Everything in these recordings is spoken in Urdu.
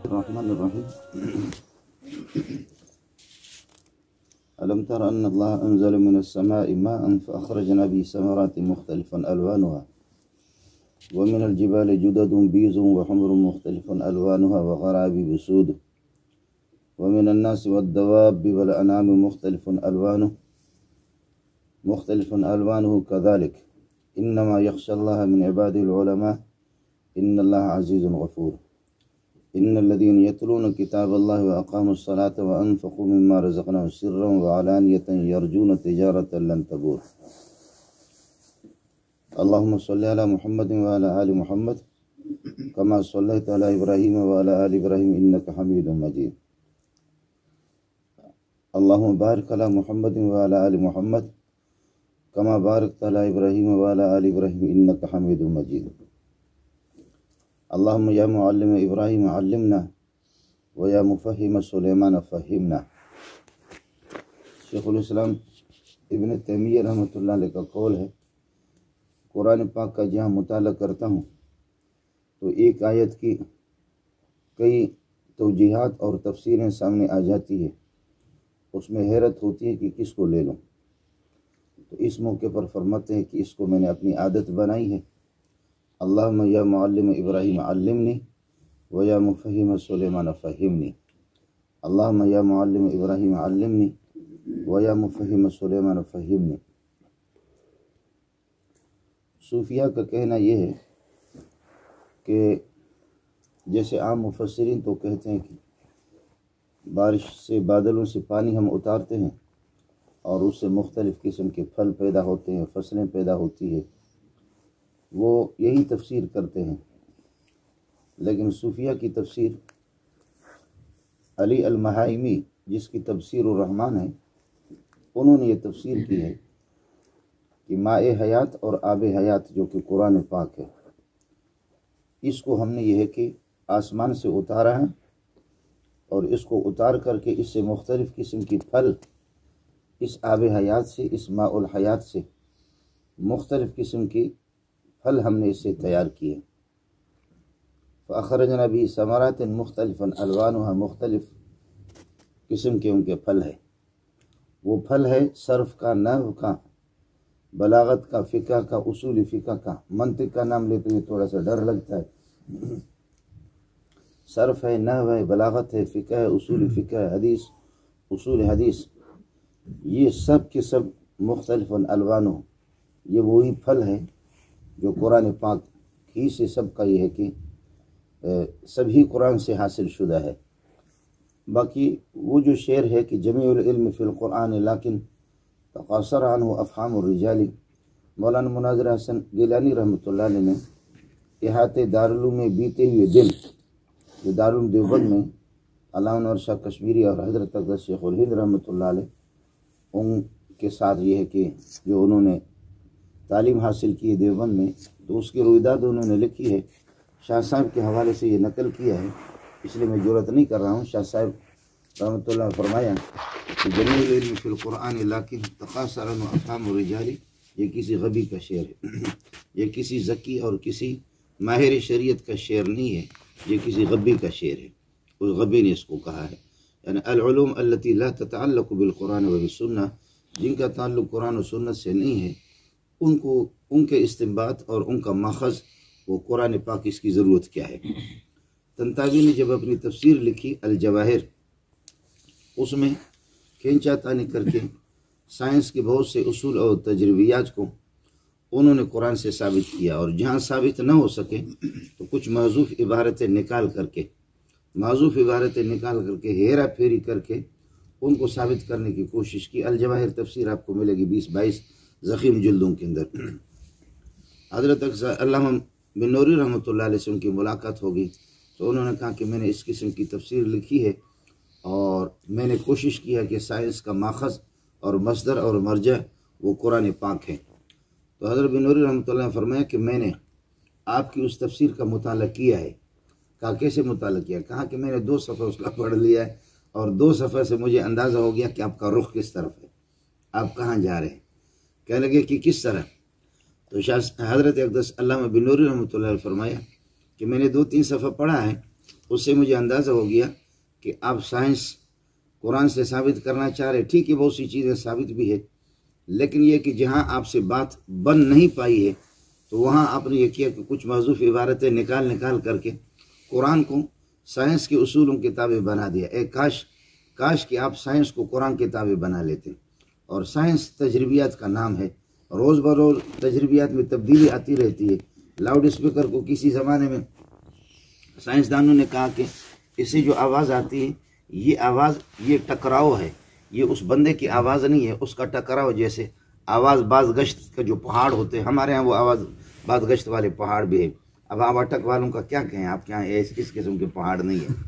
الرحمن الرحيم. ألم تر أن الله أنزل من السماء ماء فأخرجنا به ثمرات مختلفا ألوانها ومن الجبال جدد بيض وحمر مختلف ألوانها وغرابيب سود ومن الناس والدواب والأنعام مختلف ألوانه كذلك إنما يخشى الله من عباده العلماء إن الله عزيز غفور. إن الذين يتلون كتاب الله وأقاموا الصلاة وأنفقوا مما رزقناهم سرا وعلانية يرجون تجارة لن تبور. اللهم صل على محمد وعلى آل محمد كما صليت على إبراهيم وعلى آل إبراهيم إنك حميد مجيد. اللهم بارك على محمد وعلى آل محمد كما باركت على إبراهيم وعلى آل إبراهيم إنك حميد مجيد. اللهم يا معلم إبراهيم علمنا ويا مفهم سلیمان فہمنا. شیخ الاسلام ابن تیمیہ رحمۃ اللہ علیہ کا قول ہے، قرآن پاک کا جہاں مطالعہ کرتا ہوں تو ایک آیت کی کئی توجیحات اور تفسیریں سامنے آ جاتی ہے، اس میں حیرت ہوتی ہے کہ کس کو لے لوں. تو اس موقع پر فرماتے ہیں کہ اس کو میں نے اپنی عادت بنائی ہے. اللہم یا معلم ابراہیم علمنی و یا مفہم سلیمان فہمنی. اللہم یا معلم ابراہیم علمنی و یا مفہم سلیمان فہمنی. صوفیہ کا کہنا یہ ہے کہ جیسے عام مفسرین تو کہتے ہیں کہ بارش سے، بادلوں سے پانی ہم اتارتے ہیں اور اس سے مختلف قسم کے پھل پیدا ہوتے ہیں، فصلیں پیدا ہوتی ہے، وہ یہی تفسیر کرتے ہیں. لیکن صوفیہ کی تفسیر علی المحائمی جس کی تفسیر الرحمن ہے، انہوں نے یہ تفسیر کی ہے کہ ماء حیات اور آب حیات جو کہ قرآن پاک ہے، اس کو ہم نے یہ ہے کہ آسمان سے اتارا ہے اور اس کو اتار کر کے اس سے مختلف قسم کی پھل، اس آب حیات سے، اس ماء الحیات سے مختلف قسم کی پھل ہم نے اس سے تیار کیے. فأخرجنا به ثمرات مختلفا الوانها، مختلف قسم کے ان کے پھل ہے. وہ پھل ہے صرف کا، نحو کا، بلاغت کا، فقہ کا، اصول فقہ کا. منطق کا نام لیتے ہوئے تھوڑا سا ڈر لگتا ہے. صرف ہے، نحو ہے، بلاغت ہے، فقہ ہے، اصول فقہ ہے، حدیث، اصول حدیث، یہ سب کے سب مختلف الوانوں، یہ وہی پھل ہے جو قرآن پاک ہی سے سب کا یہ ہے کہ سبھی قرآن سے حاصل شدہ ہے. باقی وہ جو شعر ہے کہ جمیع العلم فی القرآن لیکن تقاصر عنہ افہام الرجال، مولانا مناظر حسن گیلانی رحمۃ اللہ علیہ نے احاطے دارالعلوم میں بیتے ہوئے دن، جو دارالعلوم دیوبند میں علامہ انور شاہ کشمیری اور حضرت اقدس شیخ الہند رحمۃ اللہ علیہ ان کے ساتھ یہ ہے کہ جو انہوں نے تعلیم حاصل کی ہے دیوبند میں، تو اس کی رویداد انہوں نے لکھی ہے. شاہ صاحب کے حوالے سے یہ نقل کیا ہے، اس لیے میں جرأت نہیں کر رہا ہوں. شاہ صاحب رحمۃ اللہ نے فرمایا کہ جمیع العلم فی القرآن لیکن تقاصر عنہ افہام الرجال، یہ کسی غبی کا شعر ہے، یہ کسی ذکی اور کسی ماہر شریعت کا شعر نہیں ہے، یہ کسی غبی کا شعر ہے. اس غبی نے اس کو کہا ہے. یعنی العلوم التي لا تتعلق بالقرآن وبالسنہ، جن کا تعلق قرآن و سنت سے نہیں ہے، ان کو ان کے استنباط اور ان کا ماخذ وہ قرآن پاک، اس کی ضرورت کیا ہے. طنطاوی نے جب اپنی تفسیر لکھی الجواہر، اس میں کھینچا تانی کر کے سائنس کے بہت سے اصول اور تجربیات کو انہوں نے قرآن سے ثابت کیا، اور جہاں ثابت نہ ہو سکے تو کچھ محذوف عبارتیں نکال کر کے ہیرا پھیری کر کے ان کو ثابت کرنے کی کوشش کی. الجواہر تفسیر آپ کو ملے گی 20-22 ضخیم جلدوں کے اندر. حضرت علامہ بن نوری رحمۃ اللہ علیہ سے ان کی ملاقات ہوگی تو انہوں نے کہا کہ میں نے اس قسم کی تفسیر لکھی ہے اور میں نے کوشش کیا کہ سائنس کا ماخذ اور مصدر اور مرجع وہ قرآن پاک ہے. تو حضرت بن نوری رحمۃ اللہ نے فرمایا کہ میں نے آپ کی اس تفسیر کا مطالعہ کیا ہے. کہا کیسے مطالعہ کیا؟ کہا کہ میں نے 2 صفحہ اس کا پڑھ لیا ہے اور 2 صفحہ سے مجھے اندازہ ہو گیا کہ آپ کا رخ کس طرف ہے، آپ کہاں جا رہے ہیں. کہنے لگے کہ کس طرح؟ تو حضرت اقدس علامہ بن نوری رحمۃ اللہ نے فرمایا کہ میں نے 2-3 صفحہ پڑھا ہے اس سے مجھے اندازہ ہو گیا کہ آپ سائنس قرآن سے ثابت کرنا چاہ رہے، ٹھیک ہے بہت سی چیزیں ثابت بھی ہے، لیکن یہ کہ جہاں آپ سے بات بن نہیں پائی ہے تو وہاں آپ نے یہ کیا کہ کچھ محذوف عبارتیں نکال کر کے قرآن کو سائنس کے اصولوں کے تابع بنا دیا۔ کاش کہ آپ سائنس کو قرآن کے تابع بنا لیتے۔ اور سائنس تجربیات کا نام ہے، روز بروز تجربیات میں تبدیلی آتی رہتی ہے۔ لاؤڈ اسپیکر کو کسی زمانے میں سائنسدانوں نے کہا کہ اس سے جو آواز آتی ہے یہ آواز یہ ٹکراؤ ہے، یہ اس بندے کی آواز نہیں ہے، اس کا ٹکراؤ، جیسے آواز باز گشت کا جو پہاڑ ہوتے ہیں، ہمارے ہاں وہ آواز باز گشت والے پہاڑ بھی ہے۔ اب آپ اٹک والوں کا کیا کہیں، آپ کے یہاں اس قسم کے پہاڑ نہیں ہیں۔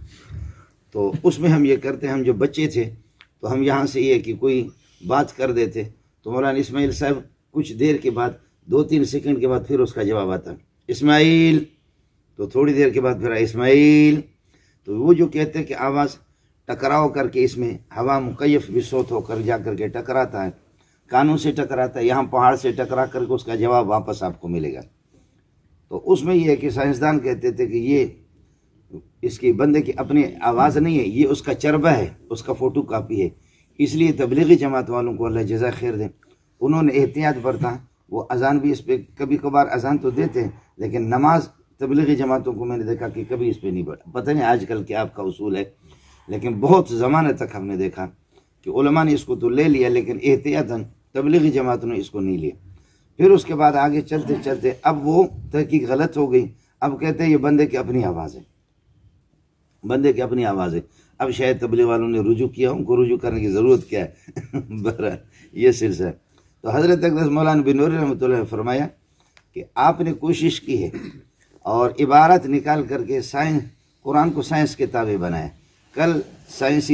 تو اس میں ہم یہ کرتے ہیں، ہم جو بچے تھے تو ہم یہاں سے یہ کہ کوئی بات کر دیتے تو مولانا اسماعیل صاحب کچھ دیر کے بعد 2-3 سیکنڈ کے بعد پھر اس کا جواب آتا، اسماعیل، تو تھوڑی دیر کے بعد پھر اسماعیل۔ تو وہ جو کہتے ہیں کہ آواز ٹکراؤ کر کے اس میں ہوا مکیف بھی صوت ہو کر جا کر کے ٹکراتا ہے، کانوں سے ٹکراتا ہے، یہاں پہاڑ سے ٹکرا کر کے اس کا جواب واپس آپ کو ملے گا۔ تو اس میں یہ ہے کہ سائنسدان کہتے تھے کہ یہ اس کی بندے کی اپنی آواز نہیں ہے، یہ اس کا چربہ ہے، اس کا فوٹو کاپی ہے۔ اس لیے تبلیغی جماعت والوں کو اللہ جزا خیر دے، انہوں نے احتیاط برتا، وہ اذان بھی اس پہ کبھی کبھار اذان تو دیتے ہیں، لیکن نماز تبلیغی جماعتوں کو میں نے دیکھا کہ کبھی اس پہ نہیں بڑھا۔ پتہ نہیں آج کل کیا آپ کا اصول ہے، لیکن بہت زمانے تک ہم نے دیکھا کہ علماء نے اس کو تو لے لیا لیکن احتیاطاً تبلیغی جماعتوں نے اس کو نہیں لیا۔ پھر اس کے بعد آگے چلتے چلتے اب وہ تحقیق غلط ہو گئی، اب کہتے ہیں یہ بندے کی اپنی آواز ہے، بندے کی اپنی آواز ہے۔ اب شاید تبلیغ والوں نے رجوع کیا، ان کو رجوع کرنے کی ضرورت کیا ہے؟ بہرحال یہ سلسلہ ہے۔ تو حضرت اقدس مولانا بن نوری رحمۃ اللہ نے فرمایا کہ آپ نے کوشش کی ہے اور عبارت نکال کر کے قرآن کو سائنس کے تابع بنایا۔ کل سائنسی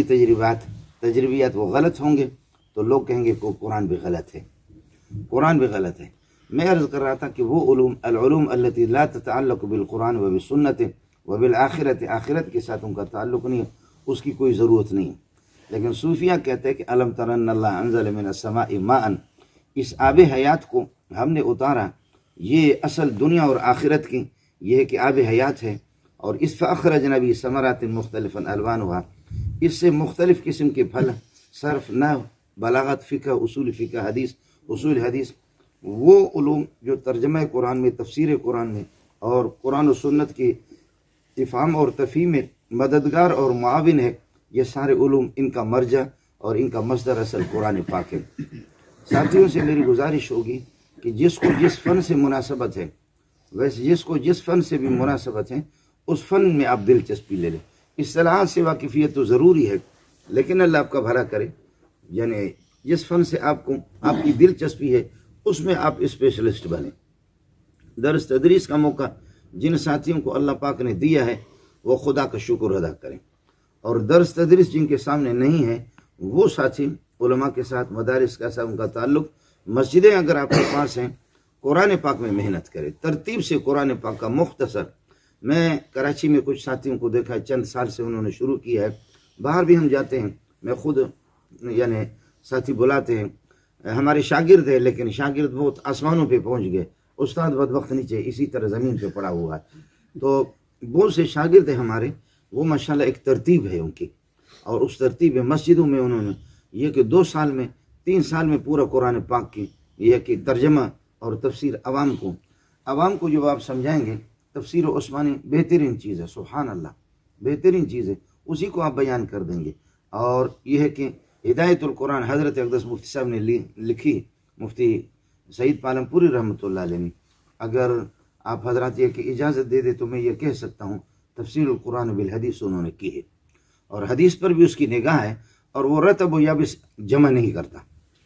تجربیات وہ غلط ہوں گے تو لوگ کہیں گے کہ قرآن بھی غلط ہے، قرآن بھی غلط ہے۔ میں عرض کر رہا تھا کہ وہ العلوم التي لا تتعلق بالقرآن وبالسنت وبالآخرت، آخرت کے ساتھ ان کا تعلق نہیں ہے، اس کی کوئی ضرورت نہیں ہے۔ لیکن صوفیہ کہتے ہیں کہ الم تر ان اللہ انزل من السماء ماء، اس آب حیات کو ہم نے اتارا، یہ اصل دنیا اور آخرت کی یہ ہے کہ آب حیات ہے، اور اس فاخرجنا بھی ثمرات مختلفا الوانها، اس سے مختلف قسم کے پھل، صرف، نحو، بلاغت، فقہ، اصول فقہ، حدیث، اصول حدیث، وہ علوم جو ترجمہ قرآن میں، تفسیر قرآن میں اور قرآن و سنت کی افہام اور تفہیم میں مددگار اور معاون ہے، یہ سارے علوم ان کا مرجع اور ان کا مصدر اصل قرآن پاک ہے۔ ساتھیوں سے میری گزارش ہوگی کہ جس کو جس فن سے مناسبت ہے، ویسے جس کو جس فن سے بھی مناسبت ہے اس فن میں آپ دلچسپی لے لیں۔ اصطلاحات سے واقفیت تو ضروری ہے، لیکن اللہ آپ کا بھلا کرے، یعنی جس فن سے آپ کی دلچسپی ہے اس میں آپ اسپیشلسٹ بنیں۔ درس تدریس کا موقع جن ساتھیوں کو اللہ پاک نے دیا ہے وہ خدا کا شکر ادا کریں، اور درس تدریس جن کے سامنے نہیں ہے وہ ساتھی علماء کے ساتھ، مدارس کا ساتھ ان کا تعلق، مسجدیں اگر آپ کے پاس ہیں، قرآن پاک میں محنت کریں، ترتیب سے قرآن پاک کا مختصر۔ میں کراچی میں کچھ ساتھیوں کو دیکھا، چند سال سے انہوں نے شروع کیا ہے، باہر بھی ہم جاتے ہیں، میں خود یعنی ساتھی بلاتے ہیں، ہمارے شاگرد ہیں لیکن شاگرد بہت آسمانوں پہ پہنچ گئے، استاد بدبخت نیچے اسی طرح زمین پہ پڑا ہوا ہے۔ تو بہت سے شاگرد ہیں ہمارے، وہ ماشاءاللہ ایک ترتیب ہے ان کی، اور اس ترتیب میں مسجدوں میں انہوں نے یہ کہ 2 سال میں 3 سال میں پورا قرآن پاک کی یہ کہ ترجمہ اور تفسیر عوام کو جو آپ سمجھائیں گے، تفسیر عثمانی بہترین چیز ہے، سبحان اللہ، بہترین چیز ہے، اسی کو آپ بیان کر دیں گے۔ اور یہ ہے کہ ہدایت القرآن حضرت اقدس مفتی صاحب نے لکھی، مفتی سعید پالم پوری رحمۃ اللہ علیہ نے، اگر آپ حضرات یہ کہ اجازت دے دے تو میں یہ کہہ سکتا ہوں تفسیر القرآن بالحدیث انہوں نے کی ہے، اور حدیث پر بھی اس کی نگاہ ہے، اور وہ رتب و یابس جمع نہیں کرتا۔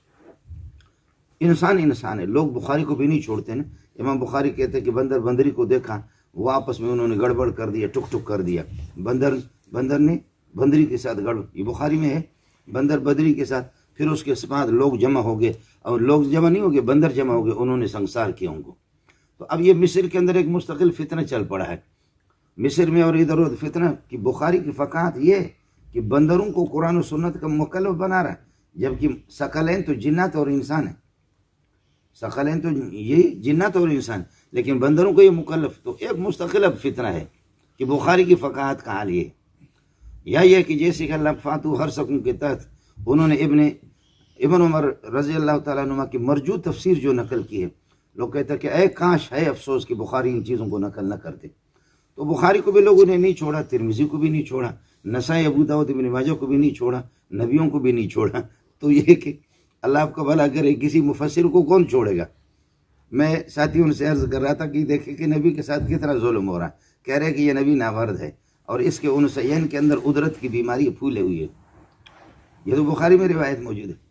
انسان ہے، لوگ بخاری کو بھی نہیں چھوڑتے نا۔ امام بخاری کہتے ہیں کہ بندری کو دیکھا، وہ آپس میں انہوں نے گڑبڑ کر دیا، ٹک کر دیا، بندر نے بندری کے ساتھ گڑبڑ، یہ بخاری میں ہے، بندر بدری کے ساتھ، پھر اس کے بعد لوگ جمع ہو گئے، اور لوگ جمع نہیں ہو گئے، بندر جمع ہو گئے، انہوں نے سنسار کیا ان کو۔ تو اب یہ مصر کے اندر ایک مستقل فتنہ چل پڑا ہے، مصر میں اور ادھر ادھر فتنہ کی بخاری کی فقاہت یہ ہے کہ بندروں کو قرآن و سنت کا مکلف بنا رہا ہے، جبکہ ثقلین تو جنات اور انسان ہے، ثقلین تو یہ جنات اور انسان، لیکن بندروں کو یہ مکلف، تو ایک مستقل اب فتنہ ہے کہ بخاری کی فقاہت کا حال یہ ہے، یا یہ کہ جیسے کہ اللہ فاتو ہر سکوں کے تحت انہوں نے ابن عمر رضی اللہ تعالیٰ عنہ کی مرجو تفسیر جو نقل کی ہے، لوگ کہتے ہیں کہ اے کاش ہے افسوس کہ بخاری ان چیزوں کو نقل نہ کرتے. تو بخاری کو بھی لوگوں نے نہیں چھوڑا، ترمذی کو بھی نہیں چھوڑا، نسائی ابو داؤد ابن ماجہ کو بھی نہیں چھوڑا، نبیوں کو بھی نہیں چھوڑا. تو یہ کہ اللہ آپ کا بھلا کرے، کسی مفسر کو کون چھوڑے گا؟ میں ساتھیوں سے عرض کر رہا تھا کہ دیکھیں کہ نبی کے ساتھ کتنا ظلم ہو رہا ہے. کہہ رہے کہ یہ نبی نامرد ہے اور اس کے انسین کے اندر ادرت کی بیماری پھولے ہوئی ہے. یہ تو بخاری میں روایت موجود ہے.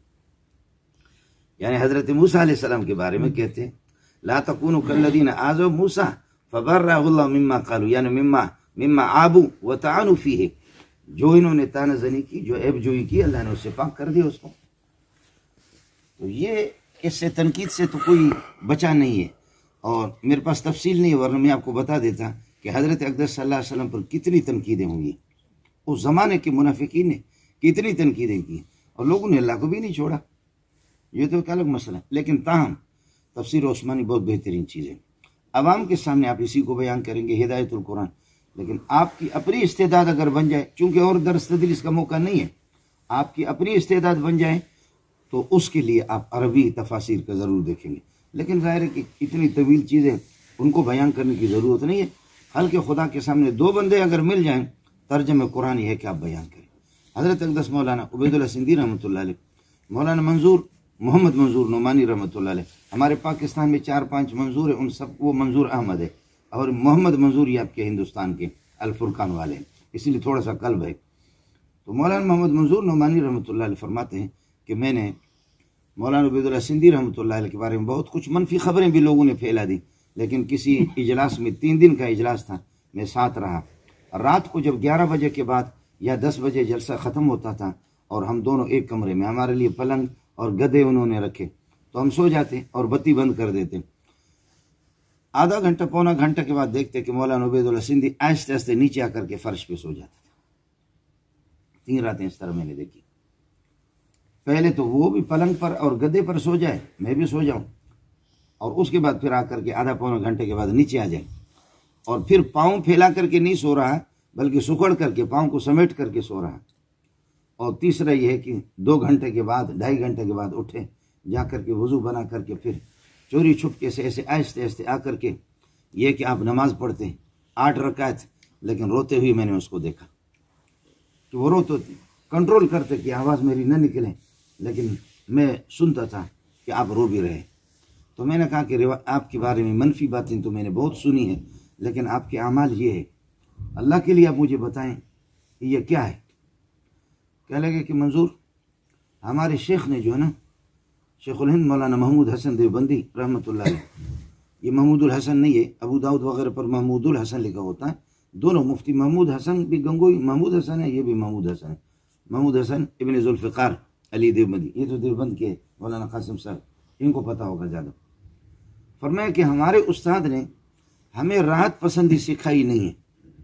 یعنی حضرت موسیٰ علیہ السلام کے بارے میں کہتے ہیں لا تکونوا کالذین آذوا موسیٰ فبرأہ اللہ مما قالوا، یعنی مما عابوا وطعنوا فیہ، جو انہوں نے طعنہ زنی کی، جو عیب جوئی کی، اللہ نے اس سے پاک کر دیا اس کو. تو یہ اس سے تنقید سے تو کوئی بچا نہیں ہے، اور میرے پاس تفصیل نہیں ہے، ورنہ میں آپ کو بتا دیتا کہ حضرت اقدس صلی اللہ علیہ وسلم پر کتنی تنقیدیں ہوئی. اس زمانے کے منافقین نے کتنی تنقیدیں کی، اور لوگوں نے اللہ کو بھی نہیں چھوڑا. یہ تو ایک الگ مسئلہ ہے، لیکن تاہم تفسیر عثمانی بہت بہترین چیز ہے. عوام کے سامنے آپ اسی کو بیان کریں گے، ہدایت القرآن. لیکن آپ کی اپنی استعداد اگر بن جائے، چونکہ اور درس تدریس کا موقع نہیں ہے، آپ کی اپنی استعداد بن جائے تو اس کے لیے آپ عربی تفاسیر کا ضرور دیکھیں گے. لیکن ظاہر ہے کہ اتنی طویل چیزیں ان کو بیان کرنے کی ضرورت نہیں ہے. خلق خدا کے سامنے دو بندے اگر مل جائیں، ترجمہ قرآن یہ ہے کہ آپ بیان کریں. حضرت اقدس مولانا عبید اللہ سندھی رحمۃ اللہ علیہ، مولانا محمد منظور نعمانی رحمۃ اللہ علیہ، ہمارے پاکستان میں 4-5 منظور ہیں، ان سب وہ منظور احمد ہے، اور محمد منظور یہ آپ کے ہندوستان کے الفرقان والے ہیں، اس لیے تھوڑا سا قلب ہے. تو مولانا محمد منظور نعمانی رحمۃ اللہ علیہ فرماتے ہیں کہ میں نے مولانا عبید اللہ سندھی رحمۃ اللہ علیہ کے بارے میں بہت کچھ منفی خبریں بھی لوگوں نے پھیلا دی، لیکن کسی اجلاس میں 3 دن کا اجلاس تھا، میں ساتھ رہا. رات کو جب 11 بجے کے بعد یا 10 بجے جلسہ ختم ہوتا تھا اور ہم دونوں ایک کمرے میں، ہمارے لیے پلنگ اور گدے انہوں نے رکھے، تو ہم سو جاتے اور بتی بند کر دیتے. آدھا گھنٹہ پونا گھنٹہ کے بعد دیکھتے کہ مولانا عبید اللہ سندھی آہستہ آہستہ نیچے آ کر کے فرش پہ سو جاتا تھا. 3 راتیں اس طرح میں نے دیکھی. پہلے تو وہ بھی پلنگ پر اور گدے پر سو جائے، میں بھی سو جاؤں، اور اس کے بعد پھر آ کر کے آدھا پونا گھنٹے کے بعد نیچے آ جائے، اور پھر پاؤں پھیلا کر کے نہیں سو رہا بلکہ سکڑ کر کے پاؤں کو سمیٹ کر کے سو رہا. اور تیسرا یہ ہے کہ 2 گھنٹے کے بعد 2.5 گھنٹے کے بعد اٹھے، جا کر کے وضو بنا کر کے پھر چوری چھپکے سے ایسے آہستہ آہستہ آ کر کے یہ کہ آپ نماز پڑھتے ہیں 8 رکعت، لیکن روتے ہوئے میں نے اس کو دیکھا کہ وہ روتے کنٹرول کرتے کہ آواز میری نہ نکلے، لیکن میں سنتا تھا کہ آپ رو بھی رہے. تو میں نے کہا کہ آپ کے بارے میں منفی باتیں تو میں نے بہت سنی ہیں، لیکن آپ کے اعمال یہ ہے، اللہ کے لیے آپ مجھے بتائیں کہ یہ کیا ہے. کہنے لگے کہ منظور، ہمارے شیخ نے جو ہے نا، شیخ الہند مولانا محمود حسن دیوبندی رحمۃ اللہ علیہ، یہ محمود الحسن نہیں ہے، ابو داؤد وغیرہ پر محمود الحسن لکھا ہوتا ہے، دونوں مفتی محمود حسن بھی گنگوئی محمود حسن ہے، یہ بھی محمود حسن ہے، محمود حسن ابن ذوالفقار علی دیوبندی، یہ تو دیوبند کے مولانا قاسم صاحب، ان کو پتہ ہوگا زیادہ. فرمایا کہ ہمارے استاد نے ہمیں راحت پسندی سکھائی نہیں ہے.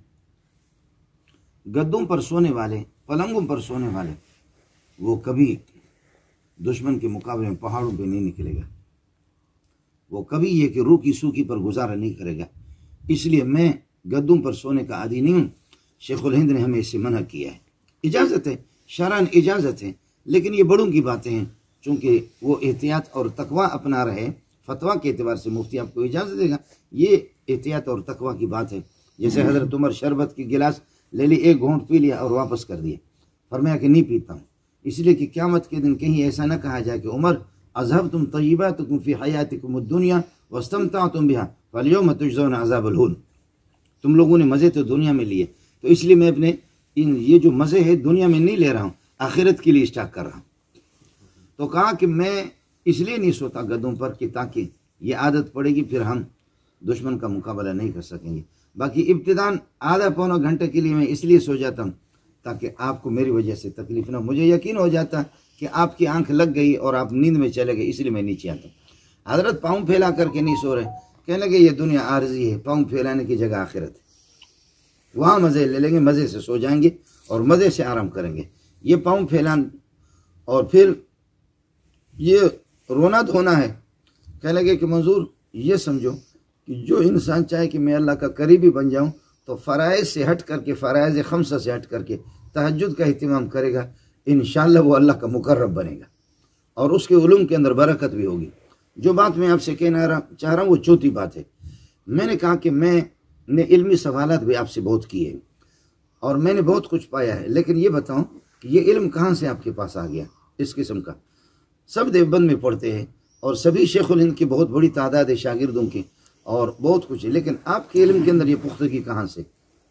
گدوں پر سونے والے، پلنگوں پر سونے والے، وہ کبھی دشمن کے مقابلے میں پہاڑوں پہ نہیں نکلے گا، وہ کبھی یہ کہ روکی سوکی پر گزارا نہیں کرے گا. اس لیے میں گدوں پر سونے کا عادی نہیں ہوں. شیخ الہند نے ہمیں اس سے منع کیا ہے. اجازت ہے، شرعاً اجازت ہے، لیکن یہ بڑوں کی باتیں ہیں، چونکہ وہ احتیاط اور تقوی اپنا رہے. فتویٰ کے اعتبار سے مفتی آپ کو اجازت دے گا، یہ احتیاط اور تقوی کی بات ہے. جیسے حضرت عمر شربت کی گلاس لے لی، 1 گھونٹ پی لیا اور واپس کر دیا، فرمایا کہ نہیں پیتا ہوں، اس لیے کہ قیامت کے دن کہیں ایسا نہ کہا جائے کہ عمر اذهبتم طیباتکم فی حیاتکم الدنیا واستمتعتم بها فالیوم تجزون عذاب الہون. تم لوگوں نے مزے تو دنیا میں لیے، تو اس لیے میں اپنے یہ جو مزے ہے دنیا میں نہیں لے رہا ہوں، آخرت کے لیے اسٹاک کر رہا ہوں. تو کہا کہ میں اس لیے نہیں سوتا گدوں پر کہ تاکہ یہ عادت پڑے گی، پھر ہم دشمن کا مقابلہ نہیں کر سکیں گے. باقی ابتداً آدھا پونا گھنٹے کے لیے میں اس لیے سو جاتا ہوں تاکہ آپ کو میری وجہ سے تکلیف نہ ہو. مجھے یقین ہو جاتا کہ آپ کی آنکھ لگ گئی اور آپ نیند میں چلے گئے، اس لیے میں نیچے آتا ہوں. حضرت پاؤں پھیلا کر کے نہیں سو رہے، کہنے لگے یہ دنیا عارضی ہے، پاؤں پھیلانے کی جگہ آخرت ہے، وہاں مزے لے لیں گے، مزے سے سو جائیں گے اور مزے سے آرام کریں گے. یہ پاؤں پھیلان اور پھر یہ رونا دھونا ہے. کہنے لگے کہ منظور یہ سمجھو کہ جو انسان چاہے کہ میں اللہ کا قریبی بن جاؤں، تو فرائض سے ہٹ کر کے، فرائض خمسہ سے ہٹ کر کے تہجد کا اہتمام کرے گا، انشاءاللہ وہ اللہ کا مقرب بنے گا اور اس کے علوم کے اندر برکت بھی ہوگی۔ جو بات میں آپ سے کہنا چاہ رہا ہوں وہ چوتھی بات ہے۔ میں نے کہا کہ میں نے علمی سوالات بھی آپ سے بہت کیے ہیں اور میں نے بہت کچھ پایا ہے، لیکن یہ بتاؤں کہ یہ علم کہاں سے آپ کے پاس آ گیا اس قسم کا؟ سب دیوبند میں پڑھتے ہیں اور سبھی شیخ الہند کی بہت بڑی تعداد ہے شاگردوں کی اور بہت کچھ ہے، لیکن آپ کے علم کے اندر یہ پختگی کہاں سے؟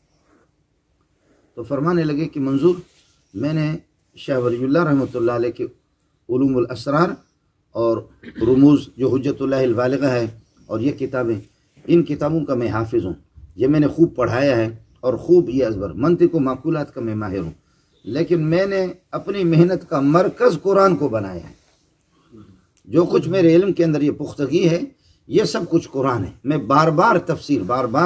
تو فرمانے لگے کہ منظور، میں نے شاہ ولی اللہ رحمۃ اللہ علیہ کے علوم الاسرار اور رموز جو حجت اللہ البالغہ ہے اور یہ کتابیں، ان کتابوں کا میں حافظ ہوں، یہ میں نے خوب پڑھایا ہے اور خوب یہ ازبر، منطق و معقولات کا میں ماہر ہوں، لیکن میں نے اپنی محنت کا مرکز قرآن کو بنایا ہے۔ جو کچھ میرے علم کے اندر یہ پختگی ہے یہ سب کچھ قرآن ہے۔ میں بار بار تفسیر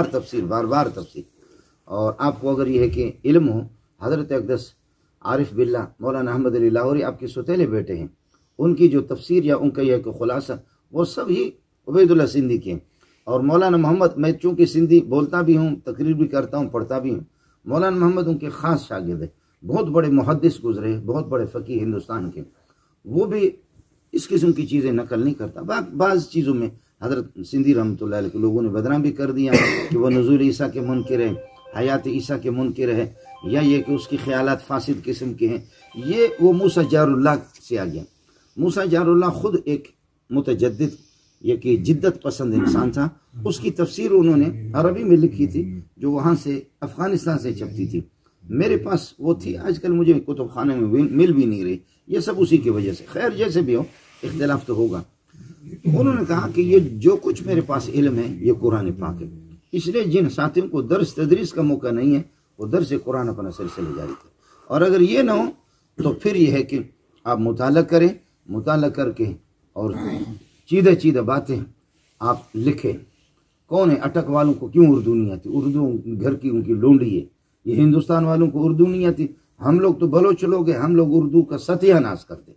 اور آپ کو اگر یہ ہے کہ علم ہو، حضرت اقدس عارف باللہ مولانا احمد علی لاہوری آپ کے ستیلے بیٹے ہیں، ان کی جو تفسیر یا ان کا یہ کہ خلاصہ وہ سب ہی عبید اللہ سندھی کے ہیں، اور مولانا محمد، میں چونکہ سندھی بولتا بھی ہوں، تقریر بھی کرتا ہوں، پڑھتا بھی ہوں، مولانا محمد ان کے خاص شاگرد ہیں، بہت بڑے محدث گزرے، بہت بڑے فقیہ ہندوستان کے، وہ بھی اس قسم کی چیزیں نقل نہیں کرتا۔ بعض چیزوں میں حضرت سندھی رحمۃ اللہ علیہ کے لوگوں نے بدنام بھی کر دیا کہ وہ نزول عیسیٰ کے منکر ہے، حیات عیسیٰ کے منکر ہے، یا یہ کہ اس کی خیالات فاسد قسم کے ہیں۔ یہ وہ موسیٰ جار اللہ سے آ گیا۔ موسیٰ جار اللہ خود ایک متجدد، یہ کہ جدت پسند انسان تھا۔ اس کی تفسیر انہوں نے عربی میں لکھی تھی جو وہاں سے افغانستان سے چھپتی تھی، میرے پاس وہ تھی، آج کل مجھے کتب خانے میں مل بھی نہیں رہی، یہ سب اسی کی وجہ سے۔ خیر جیسے بھی ہو، اختلاف تو ہوگا۔ انہوں نے کہا کہ یہ جو کچھ میرے پاس علم ہے یہ قرآن پاک ہے، اس لیے جن ساتھیوں کو درس تدریس کا موقع نہیں ہے وہ درس قرآن اپنا سلسلہ جاری کریں، اور اگر یہ نہ ہو تو پھر یہ ہے کہ آپ مطالعہ کریں، مطالعہ کر کے اور چیدہ باتیں آپ لکھیں۔ کون ہے اٹک والوں کو کیوں اردو نہیں آتی؟ اردو گھر کی ان کی لونڈی ہے۔ یہ ہندوستان والوں کو اردو نہیں آتی، ہم لوگ تو بلوچ لوگ ہیں، ہم لوگ اردو کا ستیہ ناش کرتے۔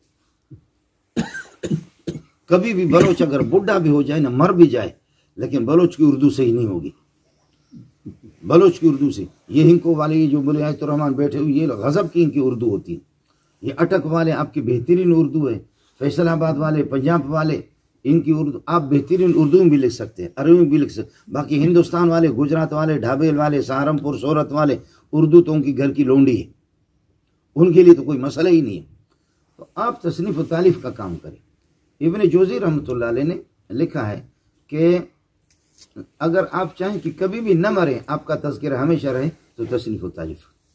کبھی بھی بلوچ اگر بڈھا بھی ہو جائے نا، مر بھی جائے، لیکن بلوچ کی اردو سے ہی نہیں ہوگی، بلوچ کی اردو سے۔ یہ ہنکو والے جو بولے آیت الرحمان بیٹھے ہوئے، یہ غضب کی ان کی اردو ہوتی ہے۔ یہ اٹک والے آپ کی بہترین اردو ہے، فیصل آباد والے، پنجاب والے، ان کی اردو آپ بہترین اردو میں بھی لکھ سکتے ہیں، عربی میں بھی لکھ سکتے ہیں۔ باقی ہندوستان والے، گجرات والے، ڈھابیل والے، سہارنپور، سورت والے، اردو تو ان کی گھر کی لونڈی ہے، ان کے لیے تو کوئی مسئلہ ہی نہیں ہے۔ تو آپ تصنیف و تالیف کا کام کریں۔ ابن جوزی رحمۃ اللہ علیہ نے لکھا ہے کہ اگر آپ چاہیں کہ کبھی بھی نہ مریں، آپ کا تذکرہ ہمیشہ رہے، تو تصنیف و تالیف۔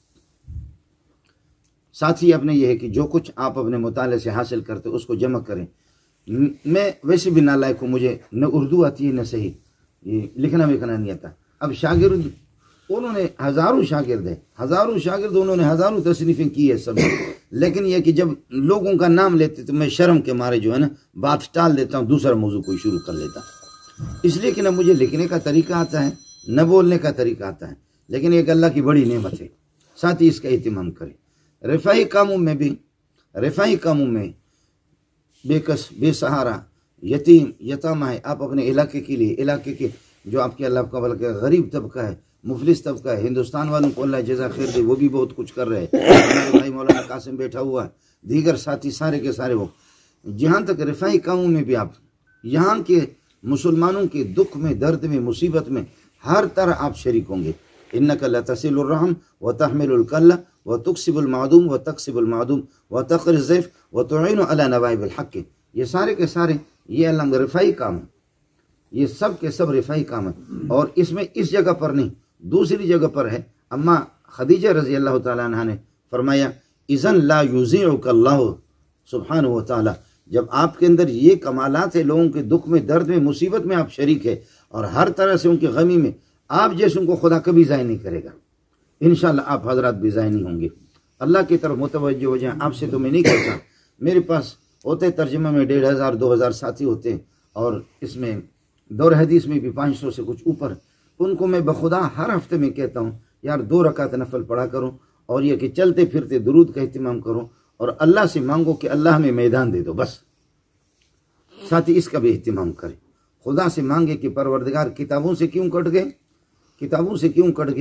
ساتھ ہی اپنے یہ ہے کہ جو کچھ آپ اپنے مطالعے سے حاصل کرتے اس کو جمع کریں۔ میں ویسے بھی نالائق ہوں، مجھے نہ اردو آتی ہے نہ صحیح یہ لکھنا وکھنا نہیں آتا۔ اب شاگرد انہوں نے ہزاروں شاگرد ہیں، ہزاروں شاگرد، انہوں نے ہزاروں تصنیفیں کی ہے سب، لیکن یہ کہ جب لوگوں کا نام لیتے تو میں شرم کے مارے جو ہے نا بات ٹال دیتا ہوں، دوسرا موضوع کوئی شروع کر لیتا ہوں، اس لیے کہ نہ مجھے لکھنے کا طریقہ آتا ہے نہ بولنے کا طریقہ آتا ہے، لیکن ایک اللہ کی بڑی نعمت ہے۔ ساتھ ہی اس کا اہتمام کریں۔ رفاہی کاموں میں بے کس، بے سہارا، یتیم، یتامہ ہے، آپ اپنے علاقے کے لیے، علاقے کے جو آپ کے اللہ کا بلکہ غریب طبقہ ہے، مفلس طبقہ ہے، ہندوستان والوں کو اللہ جزا خیر دے، وہ بھی بہت کچھ کر رہے ہیں۔ ہمارے بھائی مولانا قاسم بیٹھا ہوا ہے، دیگر ساتھی سارے کے سارے، وہ جہاں تک رفاہی کاموں میں بھی آپ یہاں کے مسلمانوں کے دکھ میں، درد میں، مصیبت میں ہر طرح آپ شریک ہوں گے۔ انک لتصل الرحم وتحمل الکل وتکسب المعدوم وتکسب المعدوم وتقر الضیف وتعین علی نوائب الحق، یہ سارے کے سارے یہ اللہ رفاہی کام ہے، یہ سب کے سب رفاہی کام ہے۔ اور اس میں اس جگہ پر نہیں، دوسری جگہ پر ہے۔ اما خدیجہ رضی اللہ تعالیٰ عنہ نے فرمایا اذن لا یضیعک اللہ سبحانہ و تعالیٰ، جب آپ کے اندر یہ کمالات ہیں، لوگوں کے دکھ میں، درد میں، مصیبت میں آپ شریک ہے اور ہر طرح سے ان کی غمی میں، آپ جیسوں کو خدا کبھی ضائع نہیں کرے گا۔ انشاءاللہ آپ حضرات بھی ضائع نہیں ہوں گے۔ اللہ کی طرف متوجہ ہو جائیں۔ آپ سے تو میں نہیں کرتا، میرے پاس ہوتے ترجمہ میں 1500 2000 ساتھی ہوتے ہیں، اور اس میں دور حدیث میں بھی 500 سے کچھ اوپر۔ ان کو میں بخدا ہر ہفتے میں کہتا ہوں یار 2 رکعت نفل پڑھا کرو، اور یہ کہ چلتے پھرتے درود کا اہتمام کرو، اور اللہ سے مانگو کہ اللہ ہمیں میدان دے دو، بس۔ ساتھی اس کا بھی اہتمام کریں، خدا سے مانگے کہ پروردگار کتابوں سے کیوں کٹ گئے،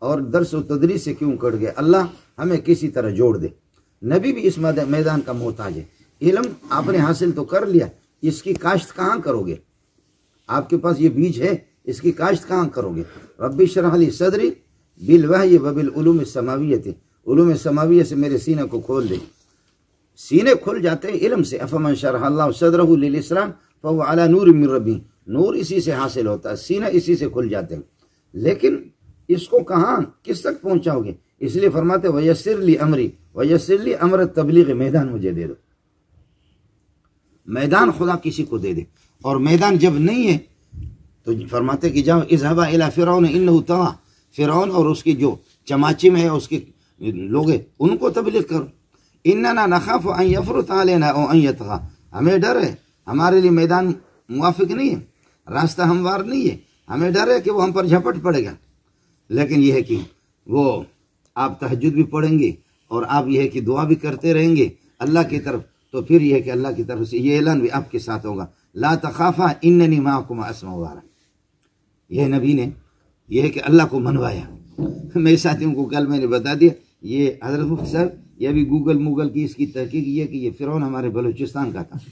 اور درس و تدریس سے کیوں کٹ گئے؟ اللہ ہمیں کسی طرح جوڑ دے۔ نبی بھی اس میدان کا محتاج ہے۔ علم آپ نے حاصل تو کر لیا، اس کی کاشت کہاں کرو گے؟ آپ کے پاس یہ بیج ہے، اس کی کاشت کہاں کرو گے؟ رب اشرح لی صدری بالوحی وبالعلوم السماویۃ، علوم سماویہ سے میرے سینے کو کھول دے۔ سینے کھل جاتے ہیں علم سے۔ افمن شرح اللہ صدرہ للاسلام فهو علی نور من ربہ، نور اسی سے حاصل ہوتا ہے، سینہ اسی سے کھل جاتے ہیں۔ لیکن اس کو کہاں کس تک پہنچاؤ گے؟ اس لیے فرماتے ویسر لی امری، ویسر لی امر تبلیغ، میدان مجھے دے دو۔ میدان خدا کسی کو دے دے، اور میدان جب نہیں ہے تو فرماتے کہ جاؤ اذهبا الی فرعون انه طغى، فرعون اور اس کی جو چماچم ہے، اس کے لوگ ہیں، ان کو تبلیغ کرو۔ اننا نخاف ان یفرط علینا او ان یطغى، ہمیں ڈر ہے، ہمارے لیے میدان موافق نہیں ہے، راستہ ہموار نہیں ہے، ہمیں ڈر ہے کہ وہ ہم پر جھپٹ پڑے گا۔ لیکن یہ ہے کہ وہ آپ تہجد بھی پڑھیں گے اور آپ یہ ہے کہ دعا بھی کرتے رہیں گے اللہ کی طرف، تو پھر یہ ہے کہ اللہ کی طرف سے یہ اعلان بھی آپ کے ساتھ ہوگا، لا تخافا اننی معکما اسمع وارا۔ یہ نبی نے یہ ہے کہ اللہ کو منوایا۔ میرے ساتھیوں کو کل میں نے بتا دیا، یہ حضرت مفتی صاحب یہ بھی گوگل کی اس کی تحقیق یہ کہ یہ فرعون ہمارے بلوچستان کا تھا،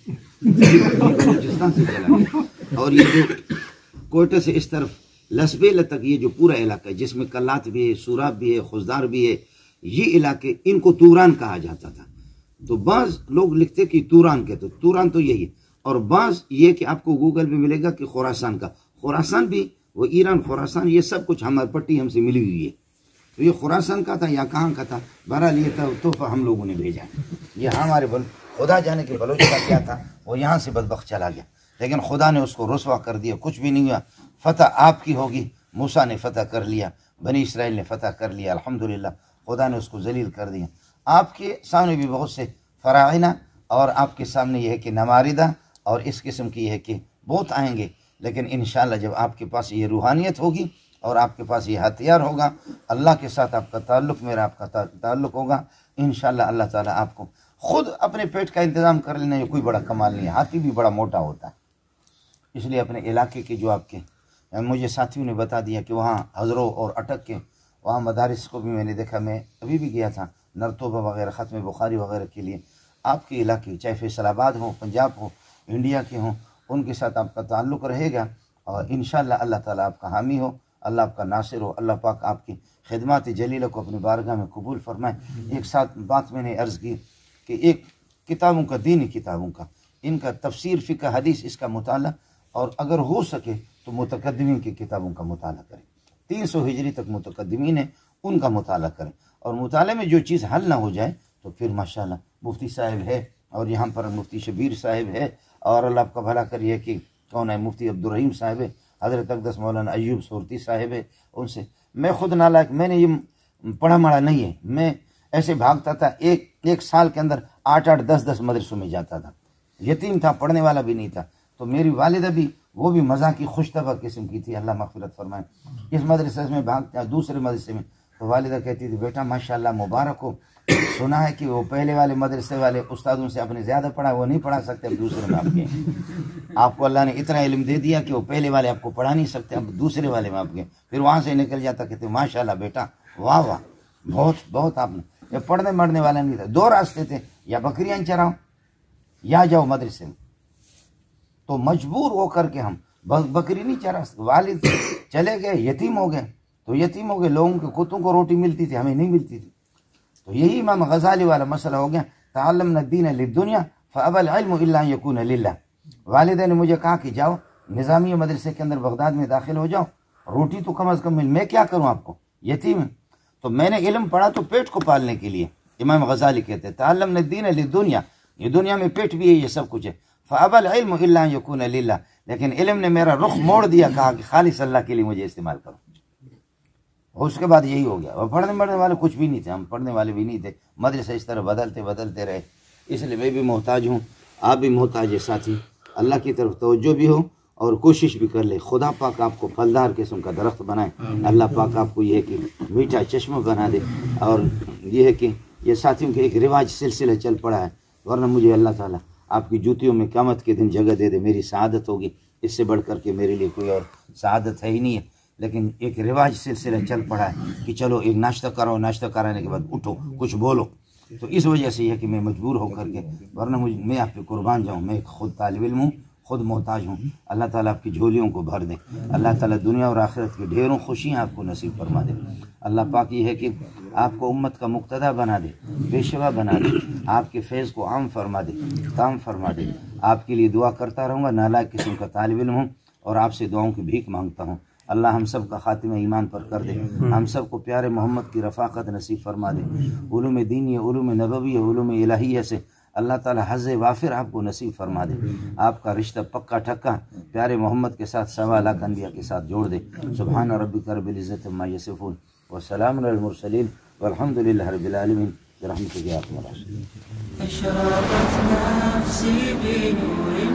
بلوچستان سے چلا گیا، اور یہ جو کوئٹہ سے اس طرف لسبیل تک یہ جو پورا علاقہ ہے جس میں کلات بھی ہے، سوراب بھی ہے، خزدار بھی ہے، یہ علاقے ان کو توران کہا جاتا تھا۔ تو بعض لوگ لکھتے کہ توران کہتے، توران تو یہی ہے، اور بعض یہ کہ آپ کو گوگل پہ ملے گا کہ خراسان کا، خراسان بھی وہ ایران، خراسان یہ سب کچھ ہماری پٹی ہم سے ملی ہوئی ہے، تو یہ خراسان کا تھا یا کہاں کا تھا، بہرحال یہ تحفہ ہم لوگوں نے بھیجا، یہ ہمارے خدا جانے کہ بلوچ کا کیا تھا، وہ یہاں سے بدبخت چلا گیا، لیکن خدا نے اس کو رسوا کر دیا، کچھ بھی نہیں ہوا۔ فتح آپ کی ہوگی، موسیٰ نے فتح کر لیا، بنی اسرائیل نے فتح کر لیا، الحمدللہ خدا نے اس کو ذلیل کر دیا۔ آپ کے سامنے بھی بہت سے فراعنہ اور آپ کے سامنے یہ ہے کہ نماردہ اور اس قسم کی یہ ہے کہ بہت آئیں گے، لیکن انشاءاللہ جب آپ کے پاس یہ روحانیت ہوگی اور آپ کے پاس یہ ہتھیار ہوگا، اللہ کے ساتھ آپ کا تعلق، میرا آپ کا تعلق ہوگا، انشاءاللہ اللہ تعالیٰ آپ کو خود اپنے پیٹ کا انتظام کر لینا، یہ کوئی بڑا کمال نہیں ہے۔ ہاتھی بھی بڑا موٹا ہوتا ہے، اس لیے اپنے علاقے کے جو آپ کے مجھے ساتھیوں نے بتا دیا کہ وہاں ہزروں اور اٹک کے وہاں مدارس کو بھی میں نے دیکھا، میں ابھی بھی گیا تھا نرتوبہ وغیرہ ختم بخاری وغیرہ کے لیے۔ آپ کے علاقے چاہے فیصل آباد ہو، پنجاب ہو، انڈیا کے ہوں، ان کے ساتھ آپ کا تعلق رہے گا، اور انشاءاللہ اللہ تعالیٰ آپ کا حامی ہو، اللہ آپ کا ناصر ہو، اللہ پاک آپ کی خدمات جلیلہ کو اپنی بارگاہ میں قبول فرمائے۔ ایک ساتھ بات میں نے عرض کی کہ ایک کتابوں کا، دینی کتابوں کا، ان کا تفسیر، فقہ، حدیث، اس کا مطالعہ، اور اگر ہو سکے تو متقدمین کی کتابوں کا مطالعہ کریں، 300 ہجری تک متقدمین ہیں، ان کا مطالعہ کریں، اور مطالعے میں جو چیز حل نہ ہو جائے تو پھر ماشاءاللہ مفتی صاحب ہے، اور یہاں پر مفتی شبیر صاحب ہے، اور اللہ آپ کا بھلا کریے کہ کون ہے، مفتی عبدالرحیم صاحب ہے، حضرت اقدس مولانا ایوب صورتی صاحب ہے، ان سے میں خود نالائق، میں نے یہ پڑھا مڑا نہیں ہے، میں ایسے بھاگتا تھا، ایک سال کے اندر 8 10 مدرسوں میں جاتا تھا، یتیم تھا، پڑھنے والا بھی نہیں تھا، تو میری والدہ بھی وہ بھی مذاقی خوش طبع قسم کی تھی، اللہ مغفرت فرمائے، اس مدرسے میں بھاگتا، دوسرے مدرسے میں، تو والدہ کہتی تھی بیٹا ماشاءاللہ مبارک ہو، سنا ہے کہ وہ پہلے والے مدرسے والے استادوں سے آپ نے زیادہ پڑھا، وہ نہیں پڑھا سکتے، اب دوسرے میں آپ کے آپ کو اللہ نے اتنا علم دے دیا کہ وہ پہلے والے آپ کو پڑھا نہیں سکتے، اب دوسرے والے میں آپ کے، پھر وہاں سے نکل جاتا، کہتے ماشاءاللہ بیٹا، واہ واہ، بہت آپ نے، یہ پڑھنے مرنے والا نہیں تھا، 2 راستے تھے، یا بکریاں چراؤ یا جاؤ مدرسے میں، تو مجبور ہو کر کے ہم بکری نہیں چرا سکتے، والد چلے گئے، یتیم ہو گئے، تو یتیم ہو گئے، لوگوں کے کتوں کو روٹی ملتی تھی، ہمیں نہیں ملتی تھی، تو یہی امام غزالی والا مسئلہ ہو گیا، تعلمنا الدین للدنیا فابى العلم الا ان يكون للہ۔ والدہ نے مجھے کہا کہ جاؤ نظامیہ مدرسے کے اندر بغداد میں داخل ہو جاؤ، روٹی تو کم از کم مل، میں کیا کروں آپ کو، یتیم ہے، تو میں نے علم پڑھا تو پیٹ کو پالنے کے لیے، امام غزالی کہتے ہیں تعلمنا الدین للدنیا، یہ دنیا میں پیٹ بھی ہے، یہ سب کچھ ہے، فابى العلم الا ان يكون للہ، لیکن علم نے میرا رخ موڑ دیا، کہا کہ خالص اللہ کے لیے مجھے استعمال کرو، اس کے بعد یہی ہو گیا، اور پڑھنے والے کچھ بھی نہیں تھے، ہم پڑھنے والے بھی نہیں تھے، مدرسے اس طرح بدلتے رہے، اس لیے میں بھی محتاج ہوں، آپ بھی محتاج ہے ساتھی، اللہ کی طرف توجہ بھی ہو اور کوشش بھی کر لے، خدا پاک آپ کو پھلدار قسم کا درخت بنائے، اللہ پاک آپ کو یہ ہے کہ میٹھا چشمہ بنا دے، اور یہ ہے کہ یہ ساتھیوں کے ایک رواج سلسلہ چل پڑا ہے، ورنہ مجھے اللہ تعالیٰ آپ کی جوتیوں میں قیامت کے دن جگہ دے دے، میری سعادت ہوگی، اس سے بڑھ کر کے میرے لیے کوئی اور سعادت ہے ہی نہیں ہے، لیکن ایک رواج سلسلہ چل پڑا ہے کہ چلو ایک ناشتہ کرو، ناشتہ کرانے کے بعد اٹھو کچھ بولو. تو اس وجہ سے یہ کہ میں مجبور ہو کر کے، ورنہ میں آپ پہ قربان جاؤں. میں خود طالب علم ہوں، خود محتاج ہوں. اللہ تعالیٰ آپ کی جھولیوں کو بھر دے. اللہ تعالیٰ دنیا اور آخرت کی ڈھیروں خوشیاں آپ کو نصیب فرما دے. اللہ پاک یہ ہے کہ آپ کو امت کا مقتدی بنا دے، پیشوا بنا دے، آپ کے فیض کو عام فرما دے، تام فرما دے. آپ کے لیے دعا کرتا رہوں گا. نالائق قسم کا طالب علم ہوں اور آپ سے دعاؤں کی بھیک مانگتا ہوں. اللہ ہم سب کا خاتمہ ایمان پر کر دے. ہم سب کو پیارے محمد کی رفاقت نصیب فرما دے. علوم دینی، علوم نبوی، علوم الہیہ سے اللہ تعالی حظ وافر آپ کو نصیب فرما دے. آپ کا رشتہ پکا ٹھکا پیارے محمد کے ساتھ 1.25 لاکھ انبیاء کے ساتھ جوڑ دے. سبحان ربک رب العزت عما یصفون وسلام علی المرسلین والحمد للہ رب العالمین برحمتک یا ارحم الراحمین.